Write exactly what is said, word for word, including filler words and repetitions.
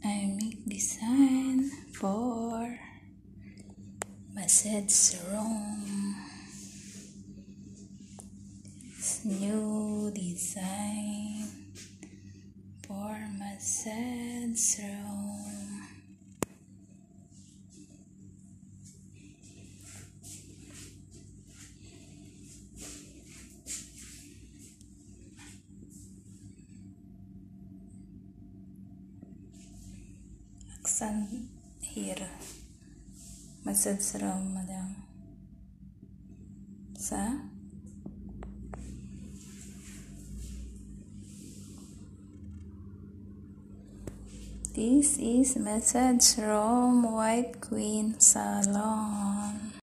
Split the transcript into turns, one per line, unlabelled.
I make design for massage room. It's new design for massage room. Aksan here massage room, madam. Sa this is massage room White Queen Salon.